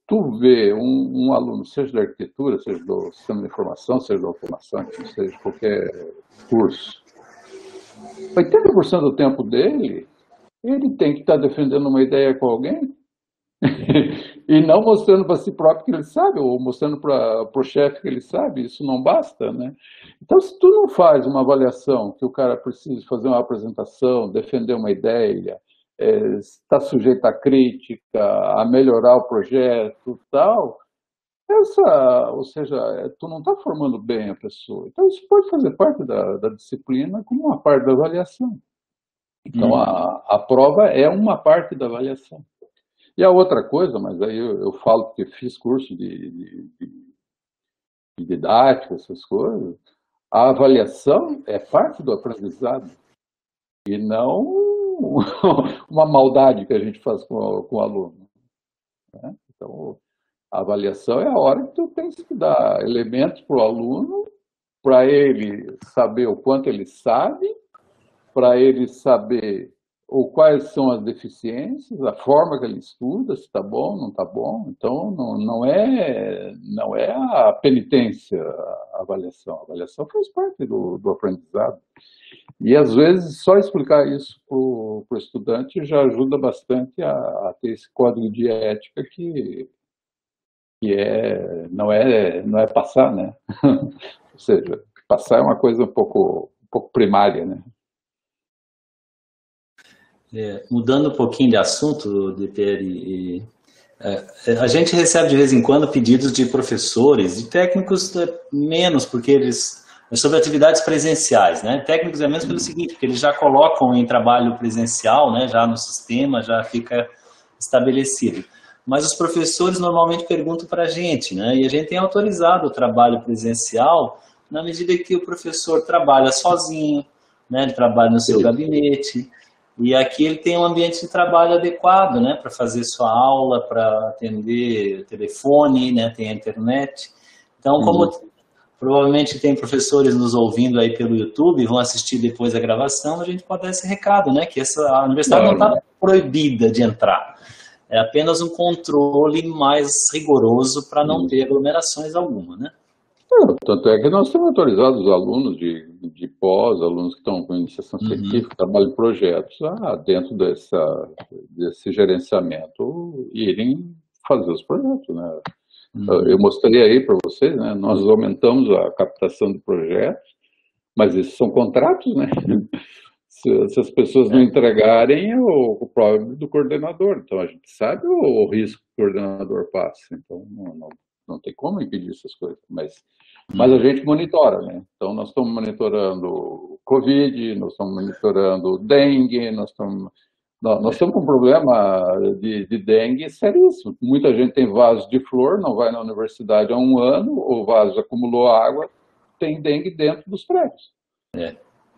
tu vê um, um aluno, seja da arquitetura, seja do sistema de informação, seja da automação, seja de qualquer curso, oitenta por cento do tempo dele, ele tem que estar defendendo uma ideia com alguém e não mostrando para si próprio que ele sabe, ou mostrando para o chefe que ele sabe, isso não basta, né? Então, se tu não faz uma avaliação que o cara precisa fazer uma apresentação, defender uma ideia, é, está sujeito à crítica, a melhorar o projeto e tal, essa, ou seja, tu não está formando bem a pessoa. Então, isso pode fazer parte da, da disciplina como uma parte da avaliação. Então, Hum. a, a prova é uma parte da avaliação. E a outra coisa, mas aí eu, eu falo porque fiz curso de, de, de didática, essas coisas, a avaliação é parte do aprendizado e não uma maldade que a gente faz com, o- com o aluno, né? Então, a avaliação é a hora que tu tens que dar elementos para o aluno, para ele saber o quanto ele sabe, para ele saber ou quais são as deficiências, a forma que ele estuda, se está bom, não está bom. Então, não, não, é, não é a penitência a avaliação. A avaliação faz parte do, do aprendizado. E, às vezes, só explicar isso para o estudante já ajuda bastante a, a ter esse código de ética que, que é, não, é, não é passar, né? Ou seja, passar é uma coisa um pouco, um pouco primária, né? É, mudando um pouquinho de assunto, D P R, e, é, a gente recebe de vez em quando pedidos de professores, de técnicos é, menos, porque eles, é sobre atividades presenciais, né? Técnicos é menos pelo seguinte, porque eles já colocam em trabalho presencial, né? Já no sistema, já fica estabelecido. Mas os professores normalmente perguntam para a gente, né? E a gente tem autorizado o trabalho presencial na medida que o professor trabalha sozinho, né? Ele trabalha no seu gabinete. E aqui ele tem um ambiente de trabalho adequado, né, para fazer sua aula, para atender o telefone, né, tem a internet. Então, como uhum. provavelmente tem professores nos ouvindo aí pelo YouTube, vão assistir depois a gravação, a gente pode dar esse recado, né, que essa, a universidade não está proibida de entrar. É apenas um controle mais rigoroso para não ter aglomerações alguma, né? Tanto é que nós temos autorizado os alunos de, de pós, alunos que estão com iniciação científica, uhum. trabalham em projetos, a, dentro dessa, desse gerenciamento, irem fazer os projetos, né? Uhum. Eu mostrei aí para vocês, né? Nós aumentamos a captação de projetos, mas esses são contratos, né? Se, se as pessoas não entregarem, é o, o problema do coordenador. Então, a gente sabe o, o risco que o coordenador passa. Então, não, não, não tem como impedir essas coisas. Mas, mas a gente monitora, né? Então, nós estamos monitorando Covid, nós estamos monitorando dengue, nós estamos, nós, nós estamos com um problema de, de dengue seríssimo. Muita gente tem vaso de flor, não vai na universidade há um ano, o vaso acumulou água, tem dengue dentro dos prédios. É.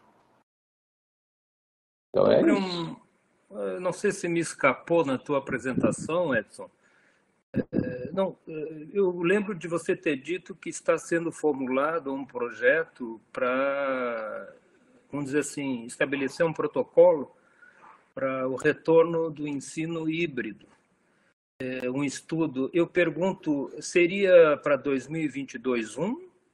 Então é isso. Um, não sei se me escapou na tua apresentação, Edson. É, não, eu lembro de você ter dito que está sendo formulado um projeto para, vamos dizer assim, estabelecer um protocolo para o retorno do ensino híbrido. É, um estudo, eu pergunto, seria para dois mil e vinte e dois um?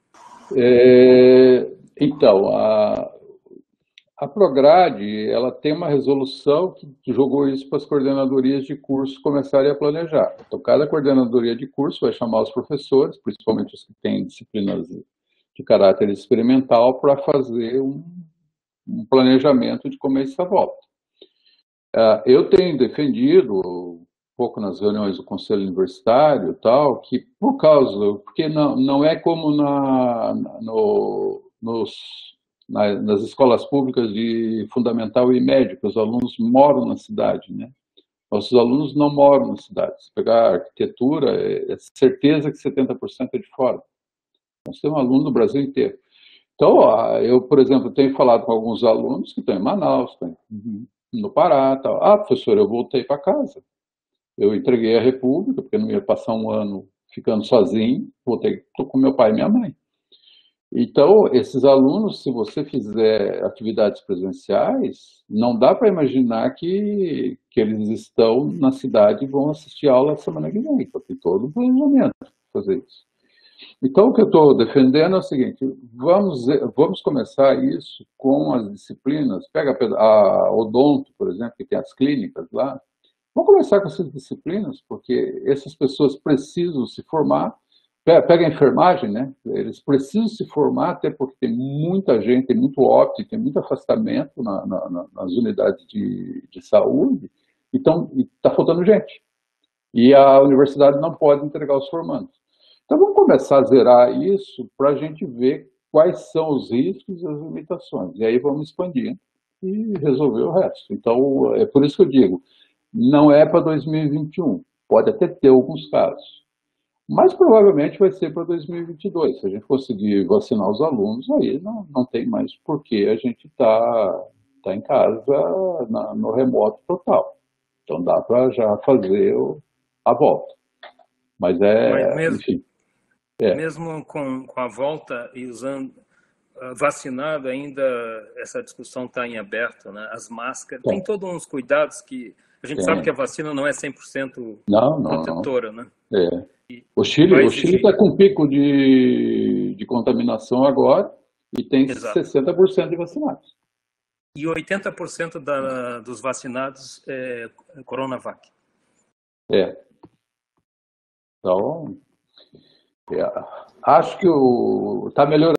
É, então, a... A Prograde, ela tem uma resolução que jogou isso para as coordenadorias de curso começarem a planejar. Então, cada coordenadoria de curso vai chamar os professores, principalmente os que têm disciplinas de caráter experimental, para fazer um, um planejamento de como é essa volta. Eu tenho defendido, um pouco nas reuniões do Conselho Universitário e tal, que por causa, porque não, não é como na, no, nos... nas escolas públicas de fundamental e médio, que os alunos moram na cidade, né? Nossos alunos não moram na cidade. Se pegar arquitetura, é certeza que setenta por cento é de fora. Nós temos alunos do Brasil inteiro. Então, eu, por exemplo, tenho falado com alguns alunos que estão em Manaus, estão no Pará, tal. Ah, professor, eu voltei para casa. Eu entreguei a República, porque não ia passar um ano ficando sozinho, voltei, estou com meu pai e minha mãe. Então, esses alunos, se você fizer atividades presenciais, não dá para imaginar que, que eles estão na cidade e vão assistir aula semana que vem, porque tem todo um planejamento para fazer isso. Então, o que eu estou defendendo é o seguinte, vamos, vamos começar isso com as disciplinas, pega a odonto, por exemplo, que tem as clínicas lá, vamos começar com essas disciplinas, porque essas pessoas precisam se formar. Pega a enfermagem, né? Eles precisam se formar, até porque tem muita gente, tem muito óbito, tem muito afastamento na, na, nas unidades de, de saúde, então está faltando gente. E a universidade não pode entregar os formandos. Então vamos começar a zerar isso para a gente ver quais são os riscos e as limitações. E aí vamos expandir e resolver o resto. Então é por isso que eu digo, não é para dois mil e vinte e um, pode até ter alguns casos. Mas provavelmente vai ser para dois mil e vinte e dois. Se a gente conseguir vacinar os alunos, aí não, não tem mais por que a gente tá, tá em casa na, no remoto total. Então dá para já fazer o, a volta. Mas é, Mas mesmo, enfim. É. Mesmo com, com a volta e usando, vacinado ainda, essa discussão está em aberto, né? As máscaras, Tá. tem todos uns cuidados que a gente Tem. sabe que a vacina não é cem por cento não, não, protetora, não. né? É. O Chile está com pico de, de contaminação agora e tem Exato. sessenta por cento de vacinados. E oitenta por cento da, dos vacinados é Coronavac. É. Então, é, acho que está melhorando.